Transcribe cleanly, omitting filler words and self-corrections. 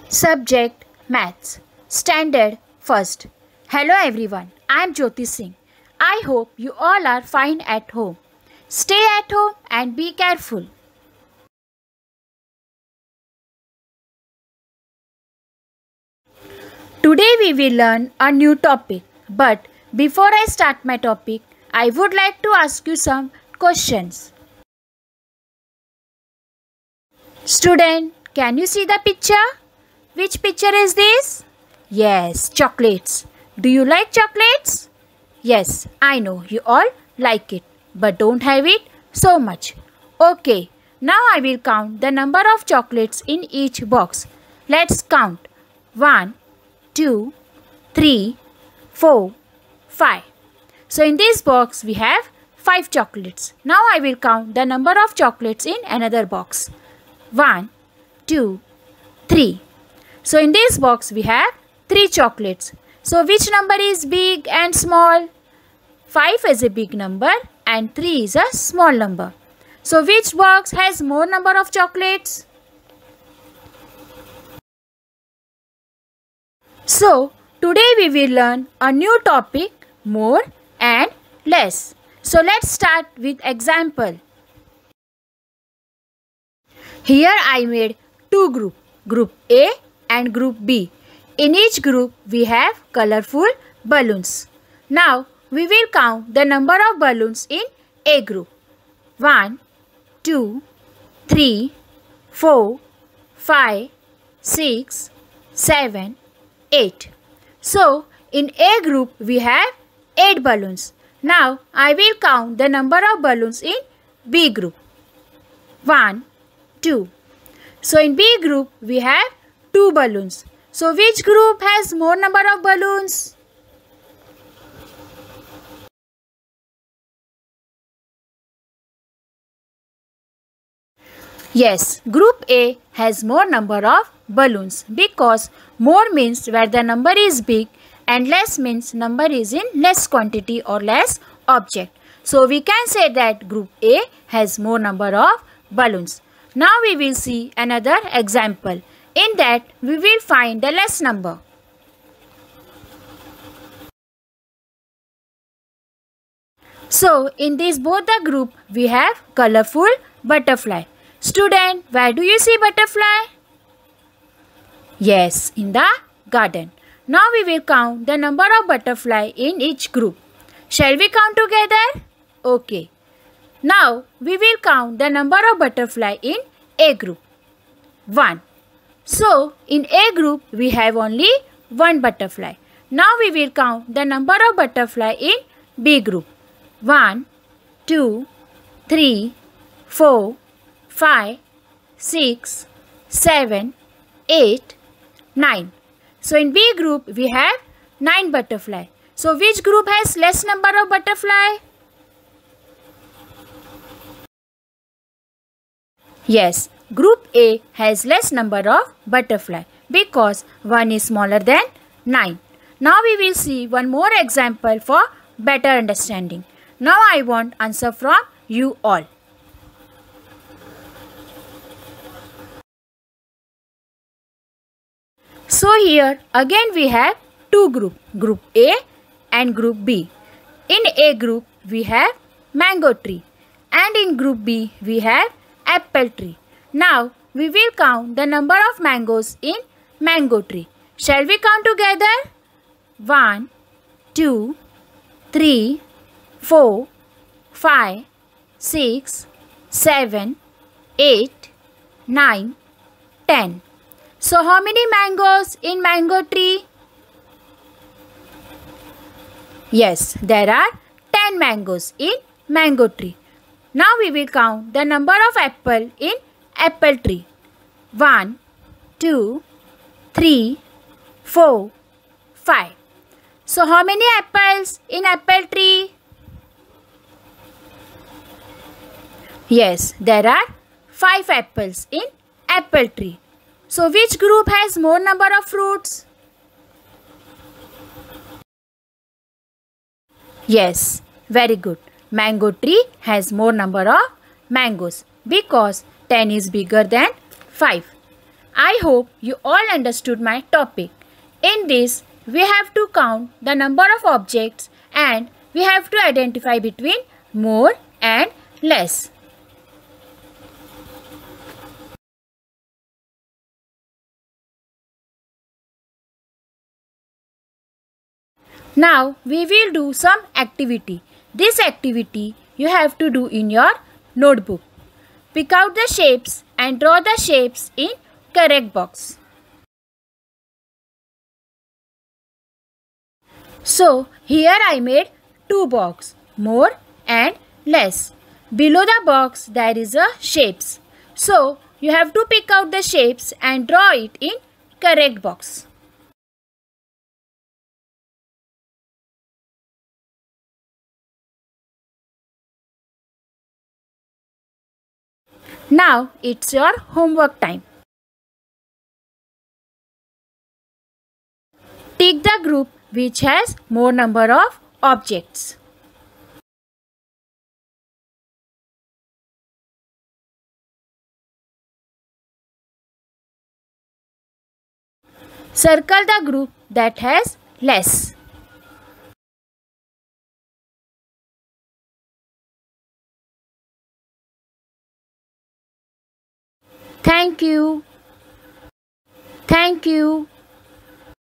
Subject Maths. Standard First. Hello everyone, I am Jyoti Singh. I hope you all are fine at home. Stay at home and be careful. Today we will learn a new topic. But before I start my topic, I would like to ask you some questions. Student, can you see the picture? Which picture is this? Yes, chocolates. Do you like chocolates? Yes, I know you all like it, but don't have it so much. Okay, now I will count the number of chocolates in each box. Let's count. 1, 2, 3, 4, 5. So in this box we have 5 chocolates. Now I will count the number of chocolates in another box. 1, 2, 3. So in this box we have 3 chocolates. So which number is big and small? 5 is a big number and 3 is a small number. So which box has more number of chocolates? So today we will learn a new topic, more and less. So let's start with example. Here I made 2 groups, Group A and Group B. In each group we have colorful balloons. Now we will count the number of balloons in A group. 1, 2, 3, 4, 5, 6, 7, 8. So in A group we have 8 balloons. Now I will count the number of balloons in B group. 1, 2. So in B group we have 2 balloons. So which group has more number of balloons? Yes, group A has more number of balloons because more means where the number is big and less means number is in less quantity or less object. So we can say that group A has more number of balloons. Now we will see another example. In that we will find the less number. So in this both the group we have colorful butterfly. Student, where do you see butterfly? Yes, in the garden. Now we will count the number of butterfly in each group. Shall we count together? Okay. Now we will count the number of butterfly in A group. 1. So in A group we have only 1 butterfly. Now we will count the number of butterfly in B group. 1, 2, 3, 4, 5, 6, 7, 8, 9. So in B group we have 9 butterfly. So which group has less number of butterfly? Yes, group A has less number of butterfly because 1 is smaller than 9. Now we will see one more example for better understanding. Now I want answer from you all. So here again we have 2 groups, Group A and Group B. In A group we have mango tree and in Group B we have apple tree. Now we will count the number of mangoes in mango tree. Shall we count together? 1, 2, 3, 4, 5, 6, 7, 8, 9, 10. So how many mangoes in mango tree? Yes, there are 10 mangoes in mango tree. Now we will count the number of apple in apple tree. 1, 2, 3, 4, 5. So how many apples in apple tree? Yes, there are 5 apples in apple tree. So which group has more number of fruits? Yes, very good. Mango tree has more number of mangoes because 10 is bigger than 5. I hope you all understood my topic. In this, we have to count the number of objects and we have to identify between more and less. Now we will do some activity. This activity you have to do in your notebook. Pick out the shapes and draw the shapes in correct box. So here I made two boxes, more and less. Below the box there is a shapes. So you have to pick out the shapes and draw it in correct box. Now it's your homework time. Tick the group which has more number of objects. Circle the group that has less. Thank you. Thank you.